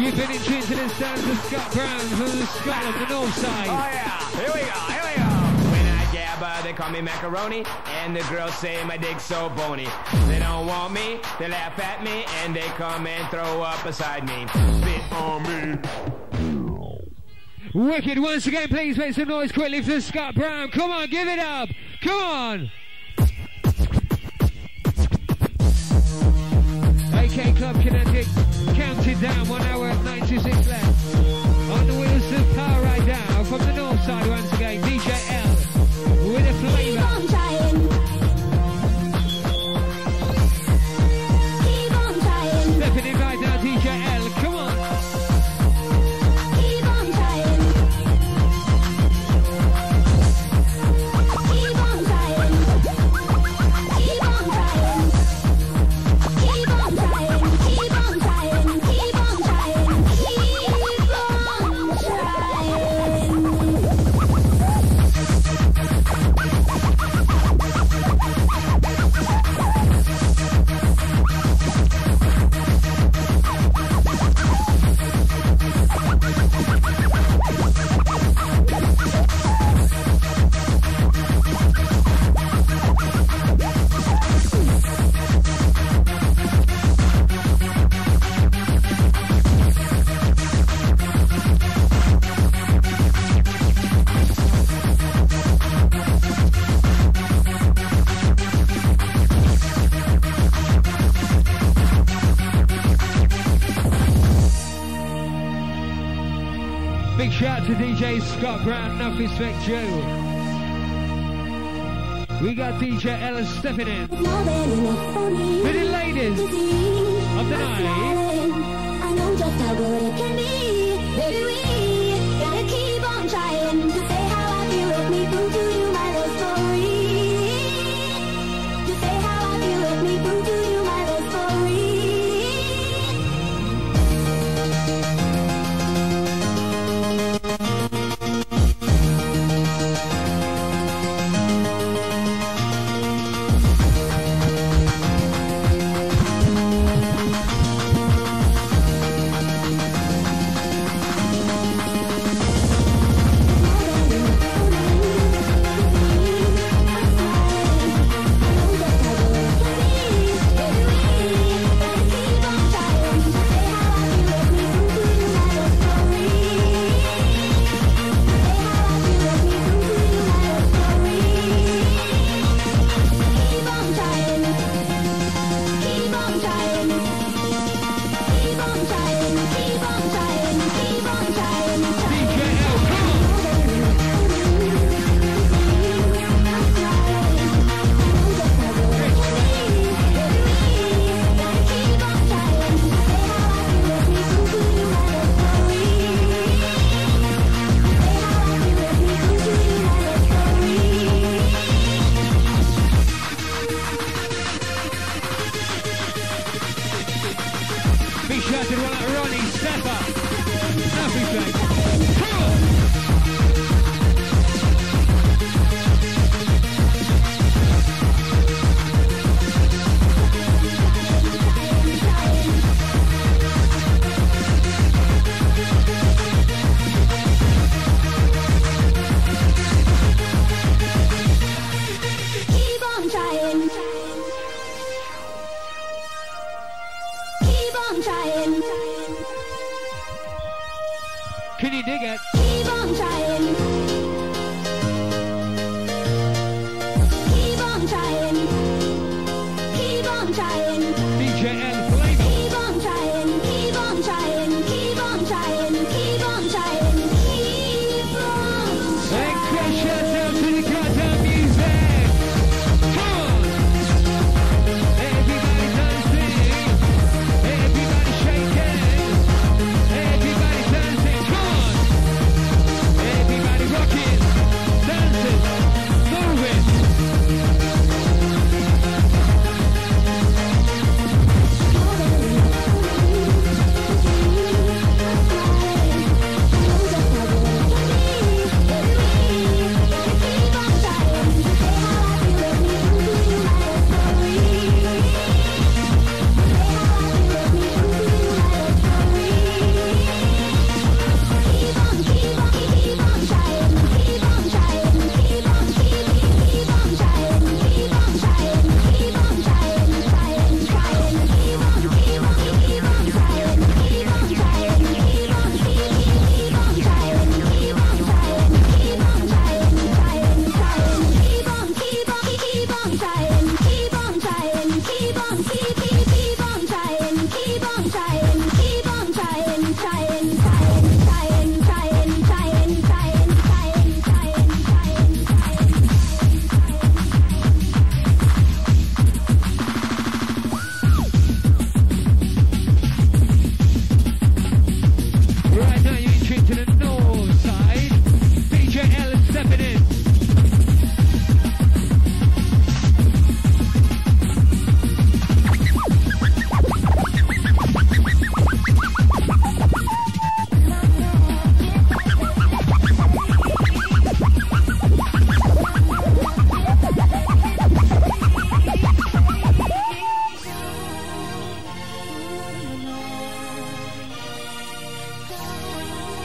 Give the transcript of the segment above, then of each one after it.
Ripping into the sounds of Scott Brown from the Scotland, the north side. Oh yeah, here we go, here we go. When I jabba, they call me macaroni, and the girls say my dick's so bony. They don't want me, they laugh at me, and they come and throw up beside me. Spit on me. Wicked, once again, please make some noise quickly for Scott Brown. Come on, give it up. Come on. AK Club Kinetic, counted down, 1 hour and 96 left. On the wheels of power right now, from the north side once again, DJ L, with a flavour. Keep on trying. Keep on trying. Stepping in right now, DJ L, come on. Keep on trying. Keep on trying. Keep on trying. Keep on trying. Keep on trying. Keep on trying. Big shout to DJ Scott Brown, enough respect Joe. We got DJ Ellis stepping in. For the ladies of the night. I know just how good it can be. Baby, we gotta keep on trying to say how I feel with me. Prove to you my love story. To say how I feel with me. Prove to you my love story. Can you dig it? Keep on trying. Keep on trying. Keep on trying. DJ L Flavor. Keep on trying. Keep on trying. Keep on trying. Keep on trying. Keep on trying. And crash shout out to the goddamn music. Come on. Everybody dancing. Everybody shaking. Everybody dancing. Come on.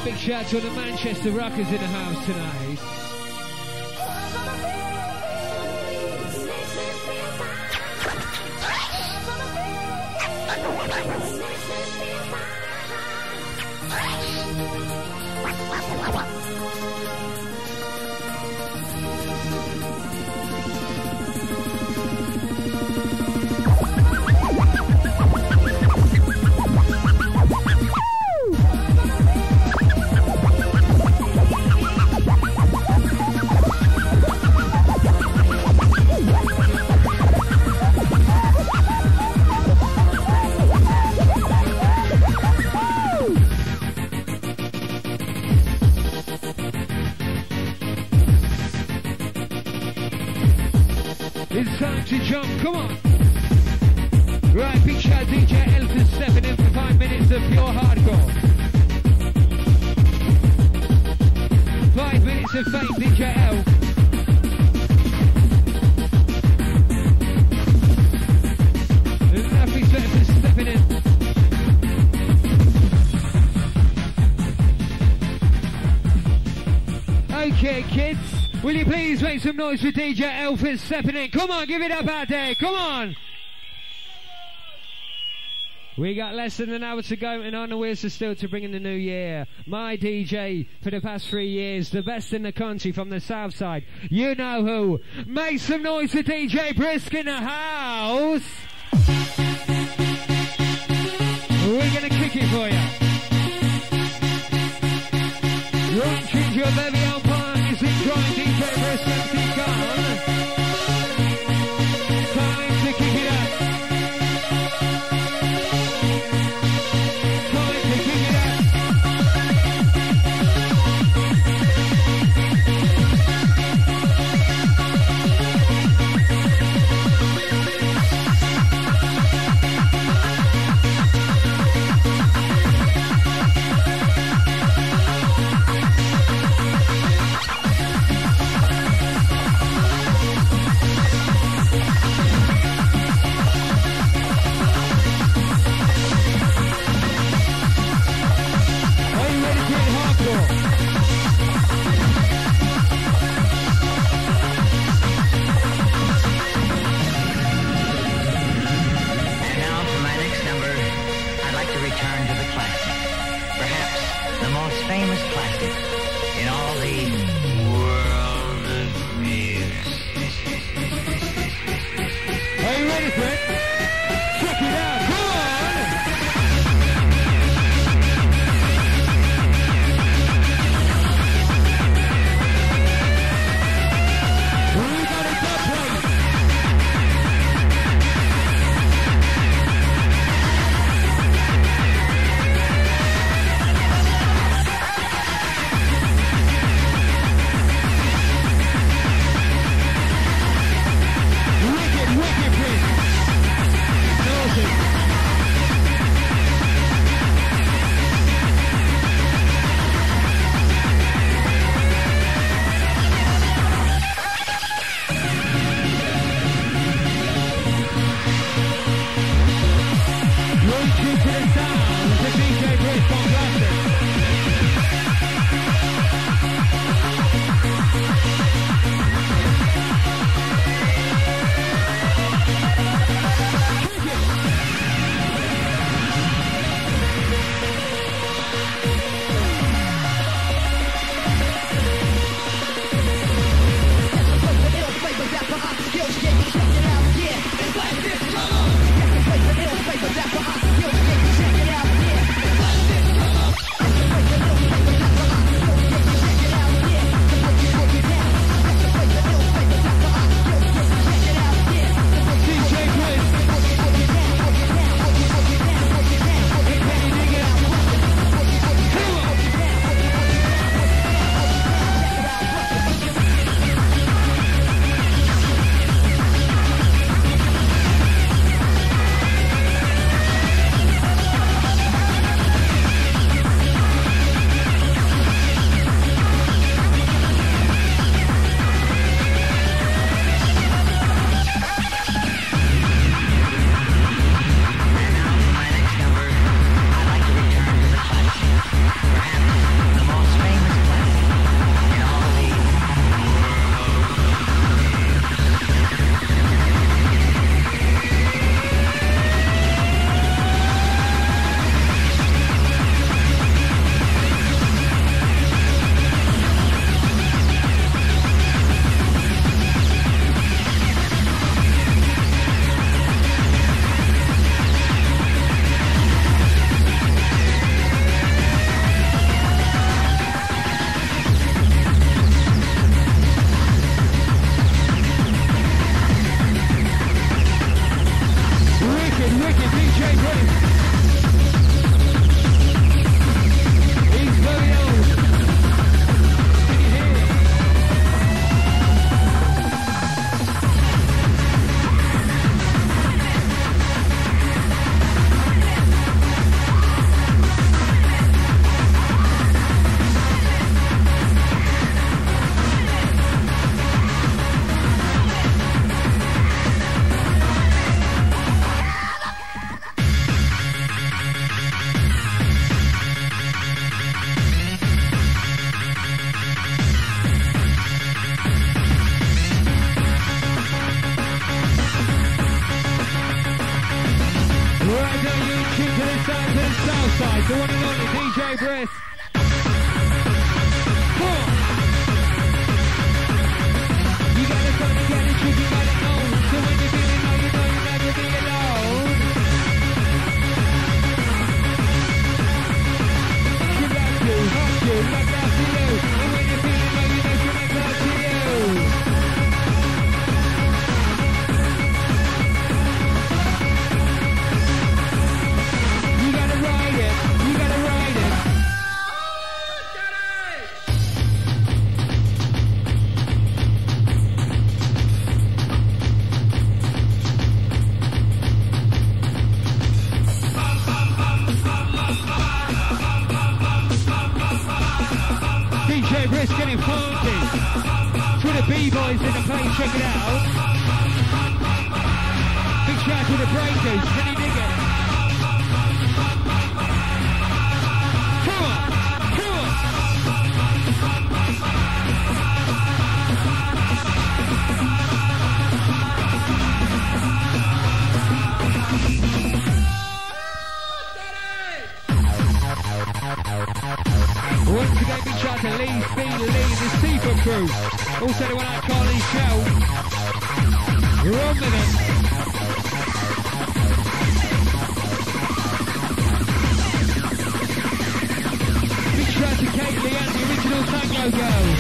Big shout to the Manchester Rockers in the house tonight. It's time to jump, come on! Right, big shout DJ L for stepping in for 5 minutes of pure hardcore. 5 minutes of fame, DJ L. Enough respect for stepping in. Okay, kids. Will you please make some noise for DJ Elfin stepping in? Come on, give it up out there. Come on. We got less than an hour to go and on the wheels are still to bring in the new year. My DJ for the past 3 years, the best in the country from the south side. You know who. Make some noise for DJ Brisk in the house. We're going to kick it for you. Right, choose your baby on part. Is it drawing DJ Brisk and keep on? Time to kick it up. Time to kick it up. south side, the one and only DJ Brisk. Come on. You gotta come and get it, you gotta know. So when you're feeling low, you know you'll never be alone. You love you, hug you, look after you. And when you're feeling low, you know she'll make love to you. You gotta ride it, you gotta ride it. DJ Brisk getting funky. For the B-boys in the place, check it out. Big shout to the breakers, can you dig it? Come on, come on. Once again, big shout to Lee, Speed, Lee, the Seafood crew. Also the one out Carly's show. You're on with it. Big shout to Kate Lee and the original Tango Girl.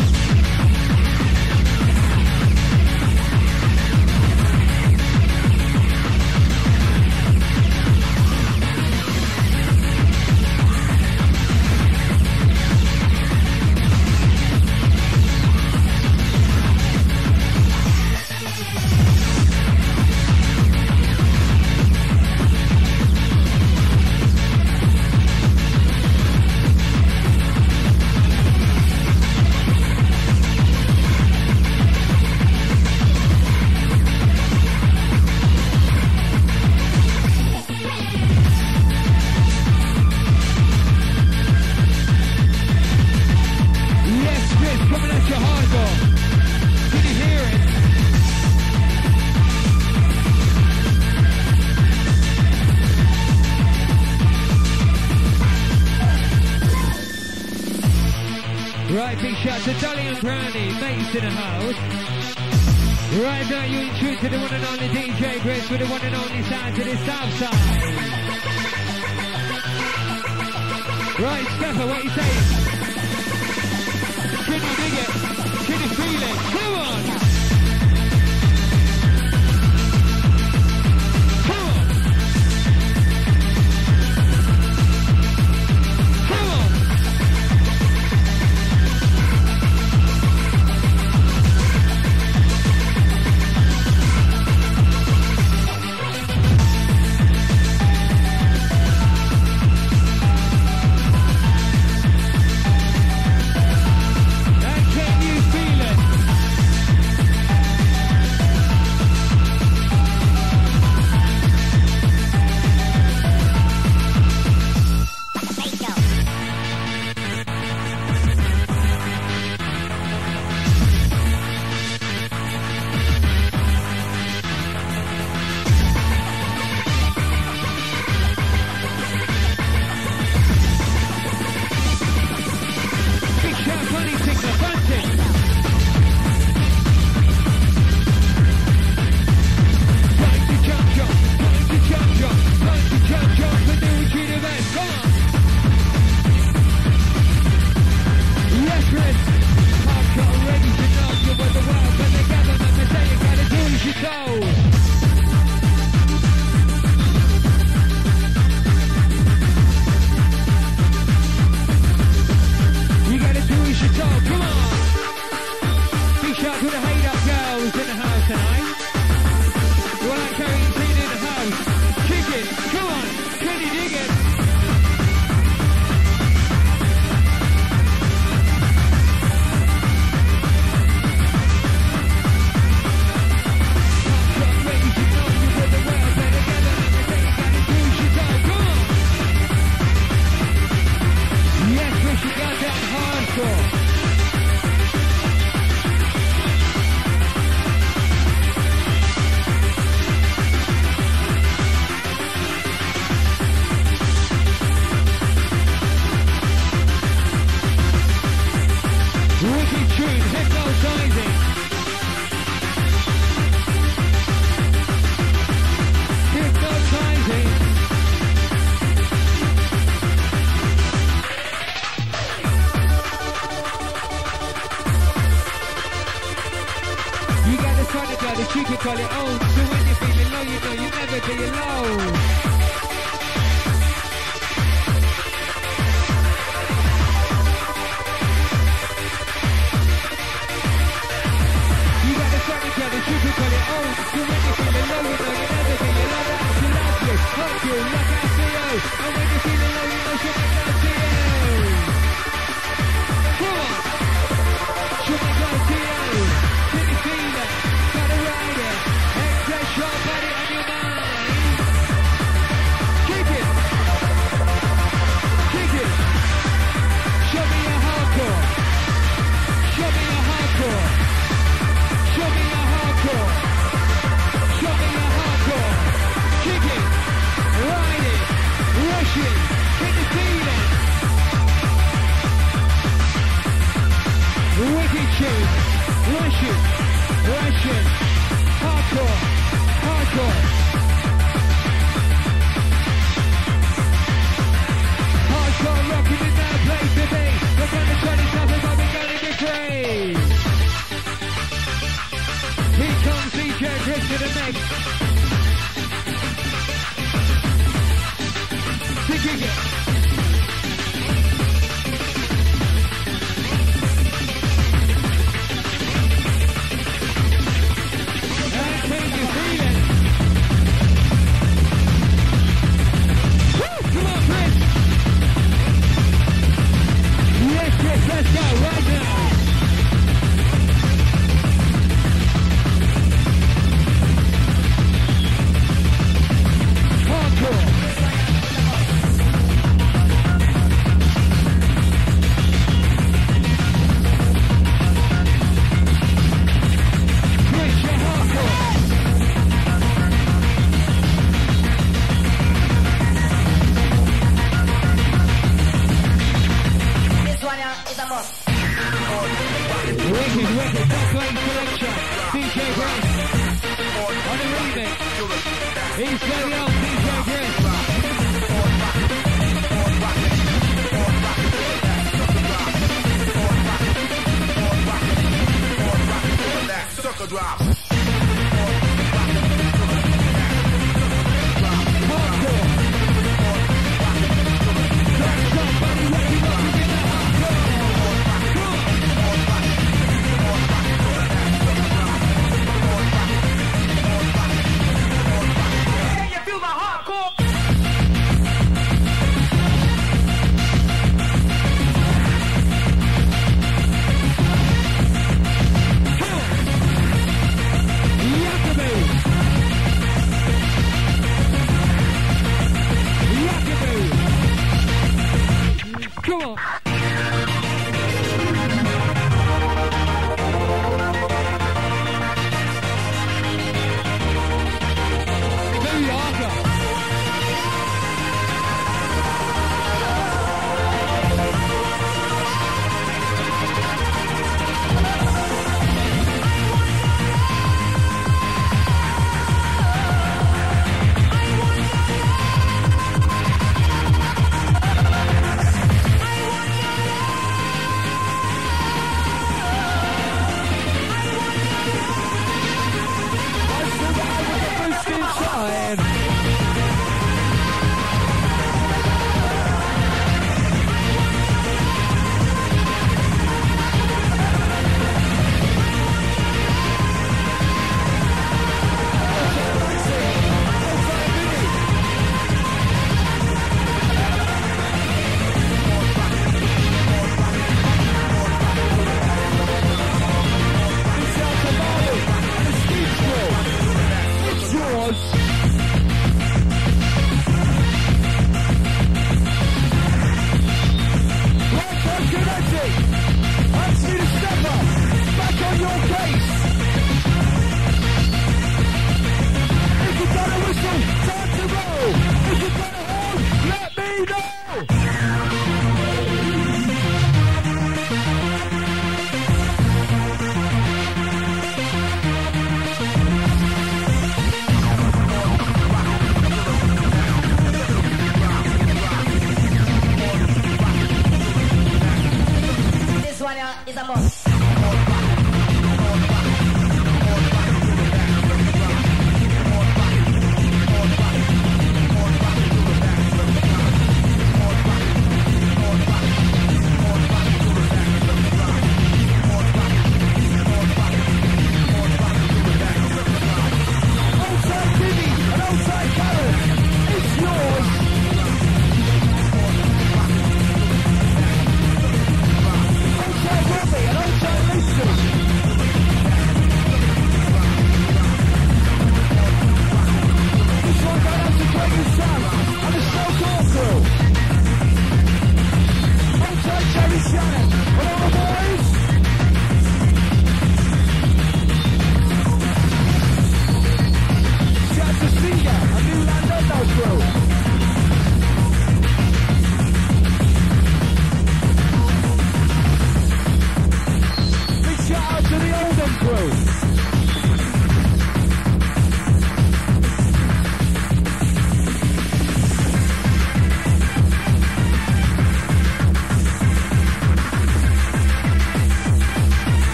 Right, big shout to Dolly and Brownie, mates in the house. Right now you're in tune to the one and only DJ Brisk with the one and only sound to the south side. Right, Stefan, what are you saying? Can you dig it? Can you feel it? Come on! Come on! Come on! call it own. So when you're feeling low, you know you'll never be alone. You got the Sonic, got the triple, call it own. So when you're feeling low, you know you'll never be alone. That's your love you, hope you, look after you. And when you're feeling low, you know she'll make love to you. Come on, she'll make love to you. Can you feel it? Gotta ride it. Express your body and your mind. Kick it. Kick it. Show me your hardcore. Show me your hardcore. Show me your hardcore. Show me your hardcore. Kick it. Ride it. Rush it. Can you feel it? Wicked tune. Rush it. Rush it. Hardcore. Hardcore. Hardcore rocking in that place to be. We're gonna turn it up and we're gonna be free. Here comes DJ Brisk to the mix. To kick it. And can you feel it? Woo! Come on, Brisk. Yes, yes, let's go right now. Hardcore.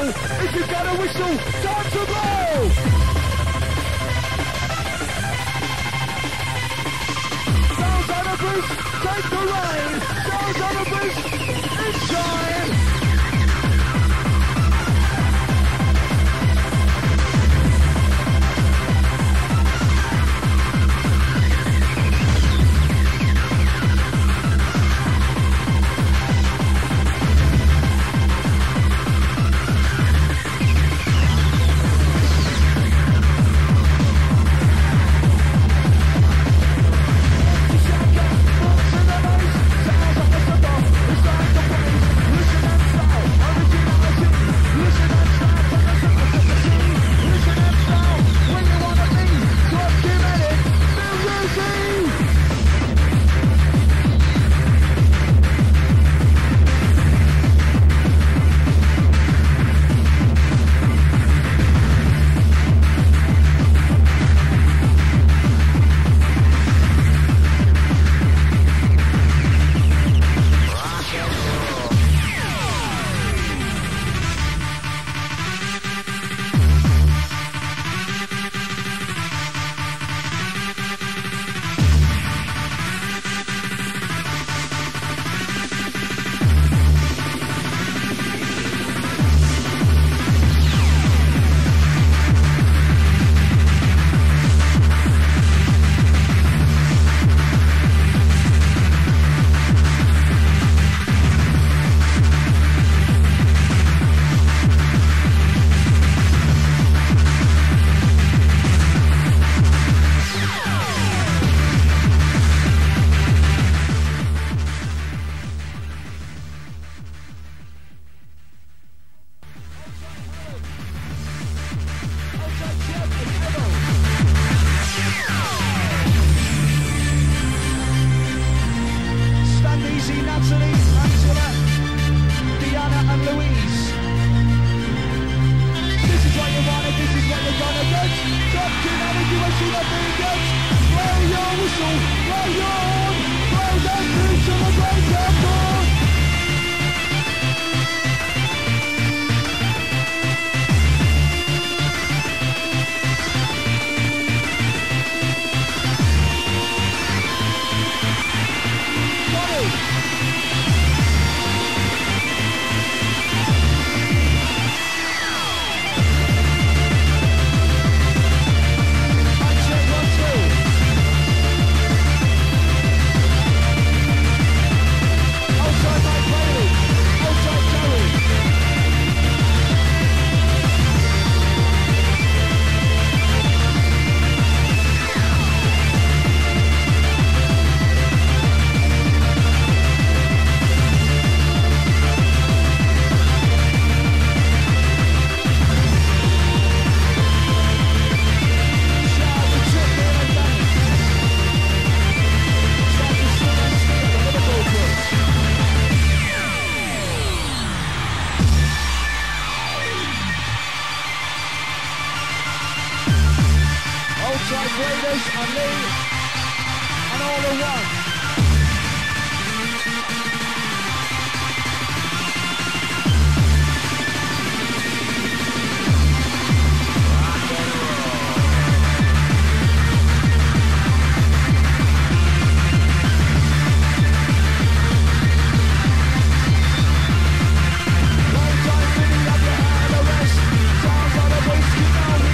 If you got a whistle, time to blow! Sounds on a boost, take the rain. Sounds on a boost, it's time.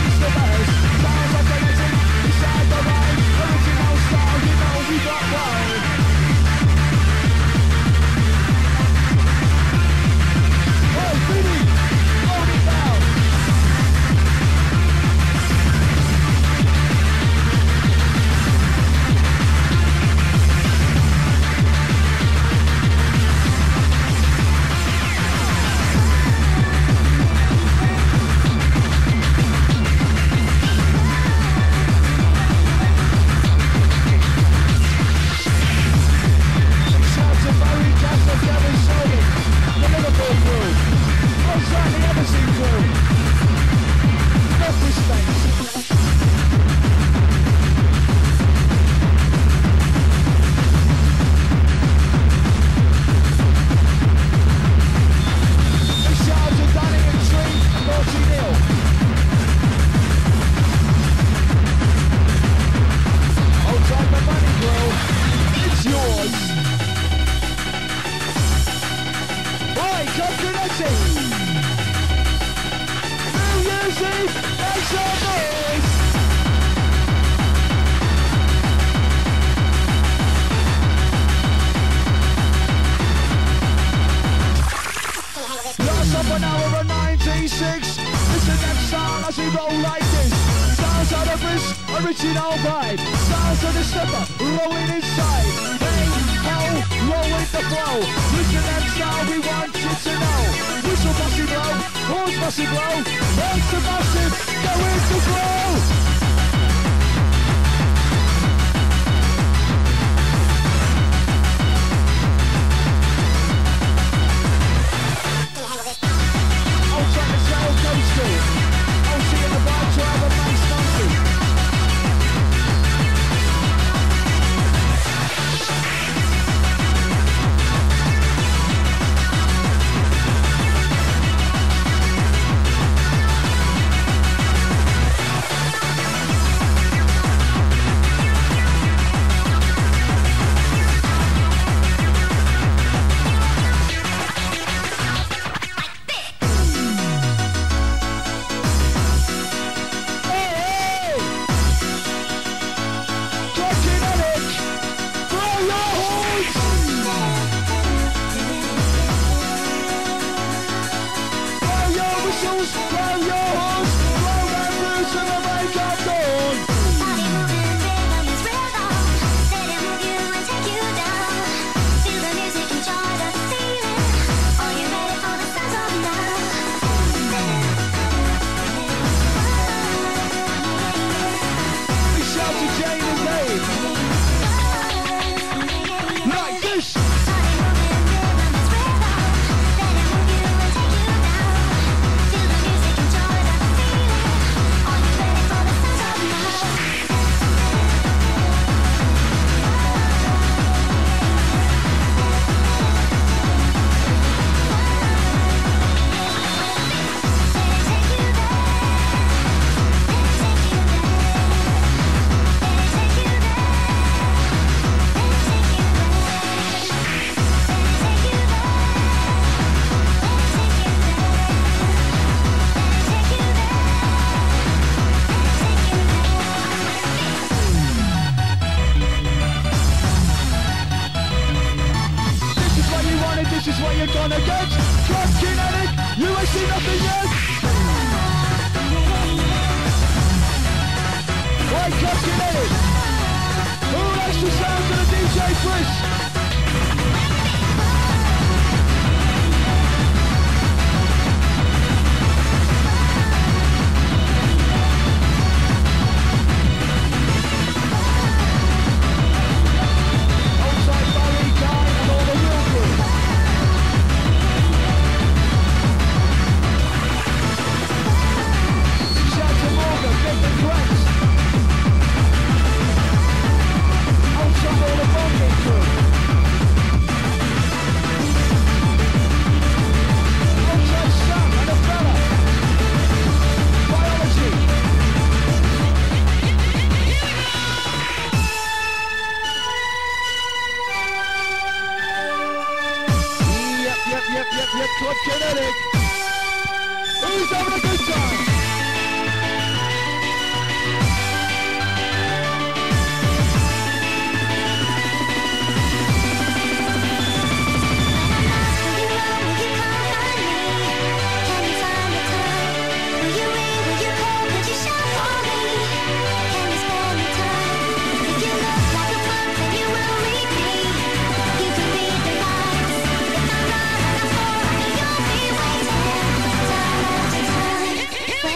Sounds like anything beside the rain. Original style, you know we got wine. some noise. Last up an hour of 96. Listen next song as we roll like this. Sounds of the Brisk, original vibe. Sounds of the stepper, rolling inside. Hey, ho, roll with the flow. Listen next song, we want you to know. Whistle massive blow, horns massive blow. Legs are massive, go into flow. I'll see you in the bar to have a nice monkey. This is what you're gonna get. Trust Kinetic, you ain't seen nothing yet. Wake up Kinetic. Who likes the sound of the DJ Brisk? Yep, Club Kinetic. Who's having a good time? When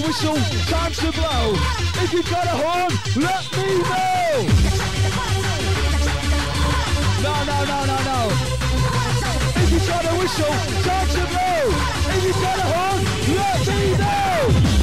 a whistle, time to blow. If you've got a horn, let me know. No. If you've got a whistle, time to blow. If you've got a horn, let me know.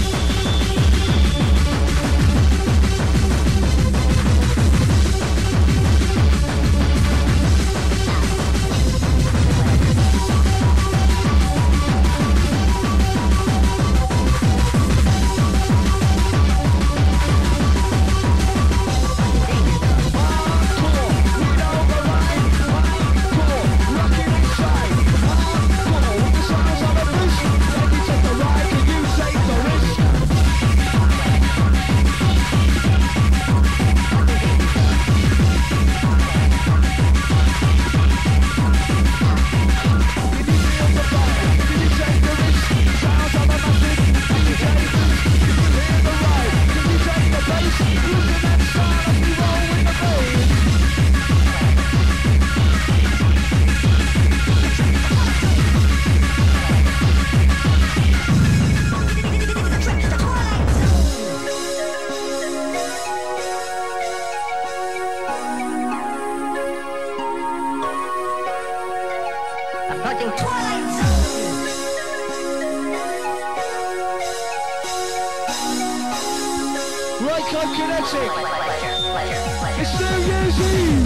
Kinetic. It's New Year's Eve.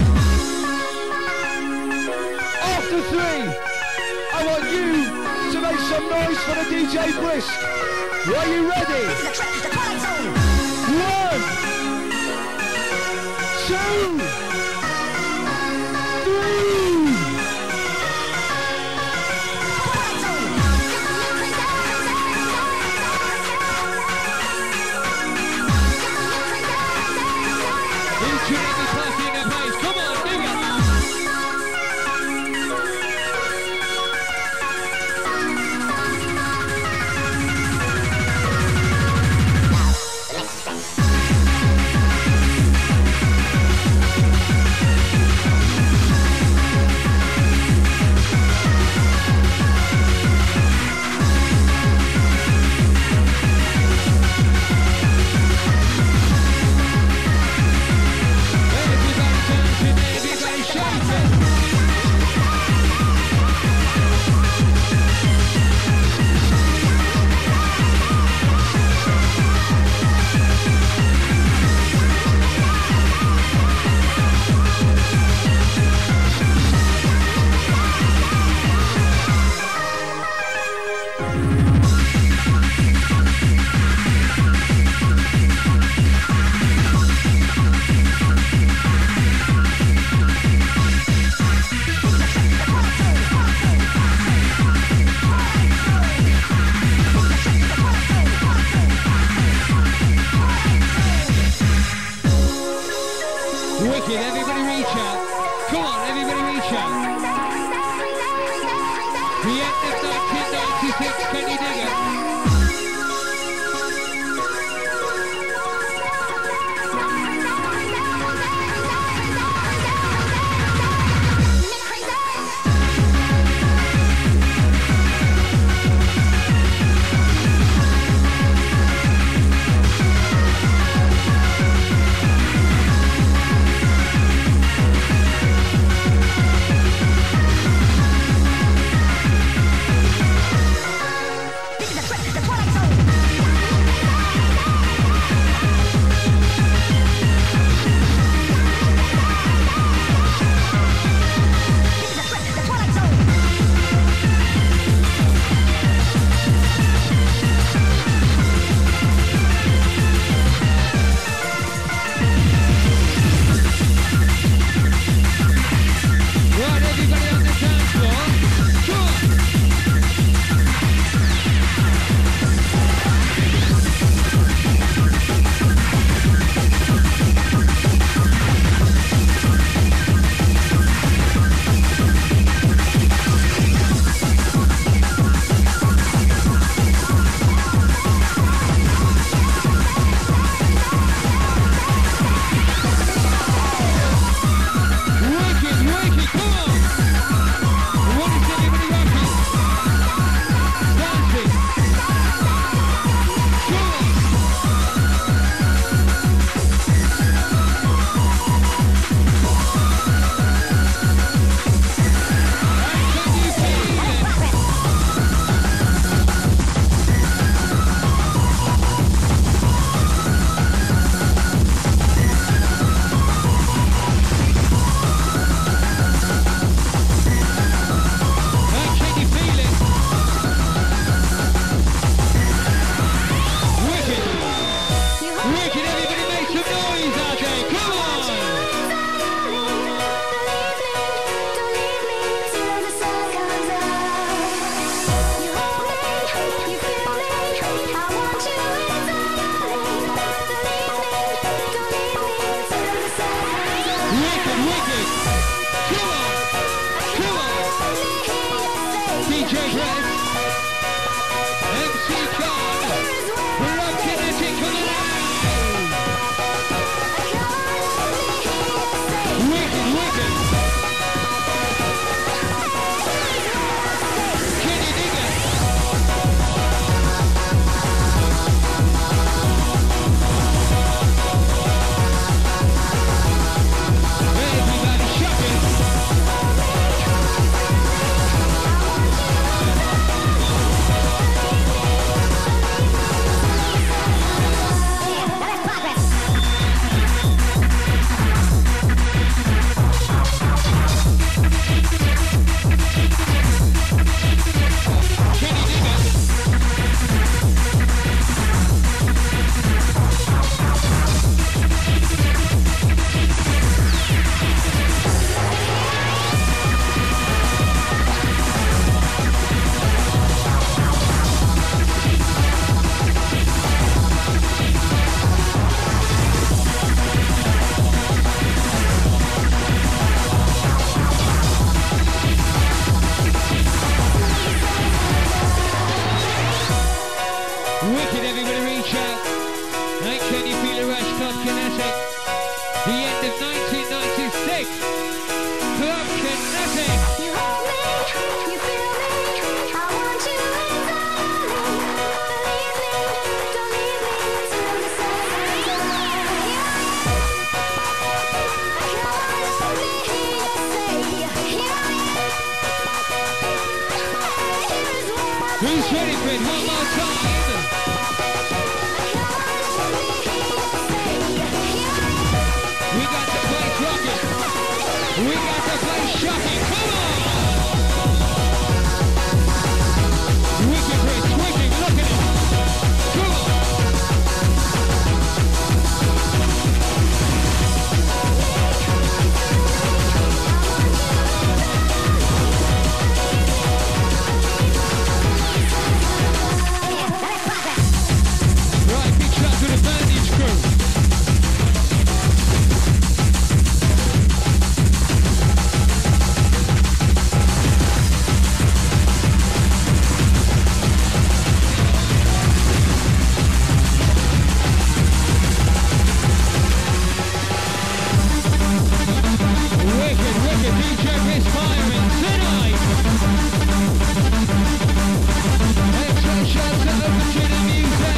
After 3, I want you to make some noise for the DJ Brisk. Are you ready? 1, 2, 3. DJ Brisk, MC Khan, from Kinetic coming out. Wicked, wicked. Can you dig it? Everybody shopping. Wicked, everybody reach out. And can you feel the rush? Club Kinetic. The end of 1996. Club Kinetic. You hold me, you feel me, I want you inside me. Believe me, don't leave me till the sun's up. Who's ready for it? One more time. We got the place rocking. We got the place shocking. Come on! Wicked Brisk, wicked, look at it. Come on! Right, big shout to the Bandage crew. Wicked, wicked DJ Brisk firing tonight. Extra shout to Overture Music.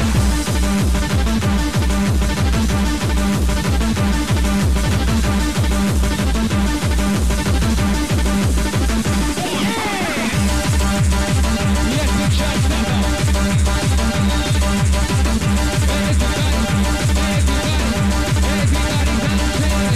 Yes, big shout to them. Everybody's out there.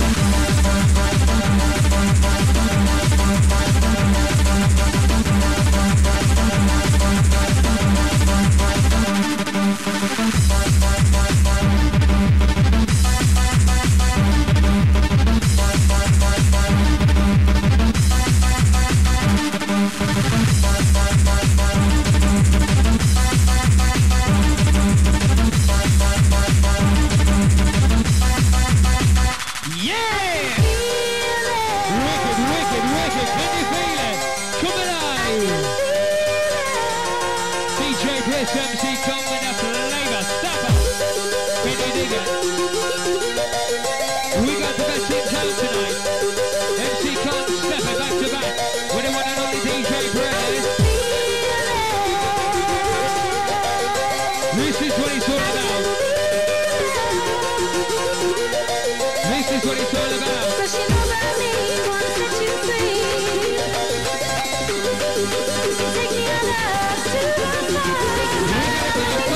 Yeah! Wicked, wicked, wicked. Can you feel it? Come alive! DJ Brisk, MC Kong with a flavor. Step up! Can you dig it? We got the best in town tonight. MC Kong stepping back to back with the one and only DJ Brisk. This is what it's all about. This is what it's all about. So she knows I need, wanna set you free. Take me on up to the fire.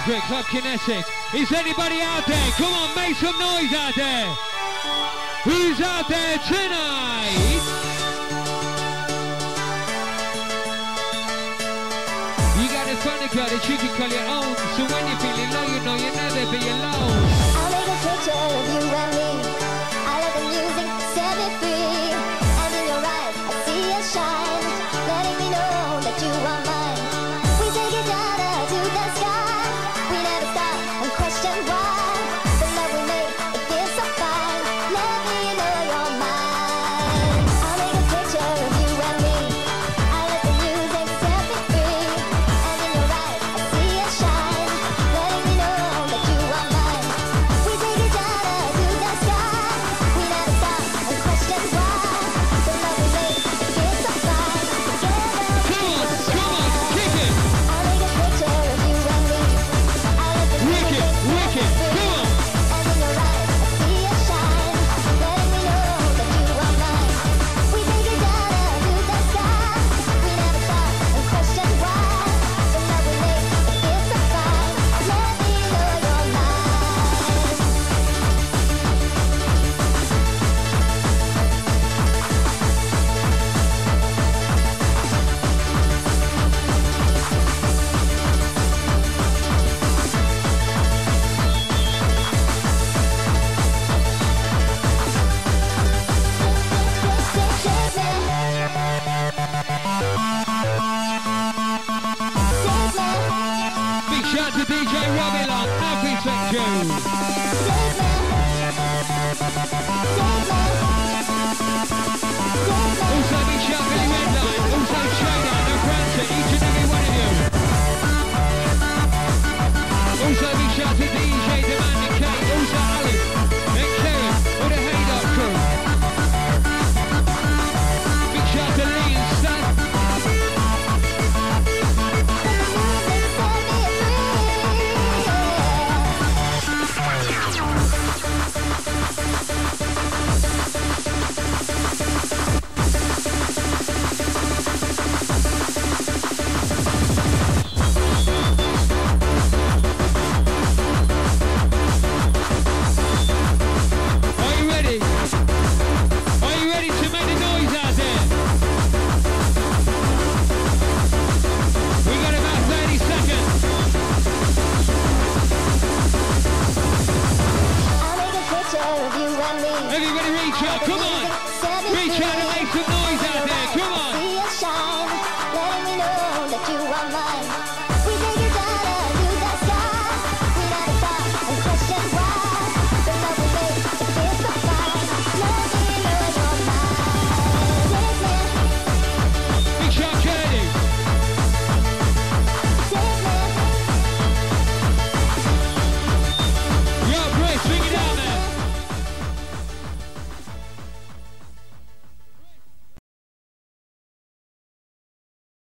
Favourite Club Kinetic. Is anybody out there? Come on, make some noise out there. Who's out there tonight? You got a funny girl that you can call your own. So when you're feeling low, you know you'll never be alone. I'll make a picture of you and me. I love the music, set me free. And in your eyes, I see a shine, letting me know that you are mine. We take it down to the sky. We never stop and question why. The love we make, it feels so fine. Let me know you're mine. I'll make a picture of you and me. I let the music set me free. And in your eyes, I see a shine, letting me know that you are mine. We take it down to the sky. We never stop and question why. The love we make, it feels so fine. Together, Come on, kick it. I'll make a picture of you and me. I let the music Wicked, set me come free. on. And in your eyes, I see a shine, letting me know that you are mine. We take it down to the sky. We never stop and question why. The love we make, it feels so fine. Let me know you're mine. Big shout to DJ Robbie Long. Happy St. Jude. Also big shout Billy Redline. Also Showdown and Frantic. Each and every one of you. Also big shout to DJ Demand and Kate. Also Ali and Karen. All the Haydog crew. Big shout to Lee and Stan. Are you ready? Are you ready to make the noise out there? We got about 30 seconds. I'll make a picture of you and me. Everybody reach out, come on. Reach out and make some noise out there, come on. See a shine, letting me know that you are mine.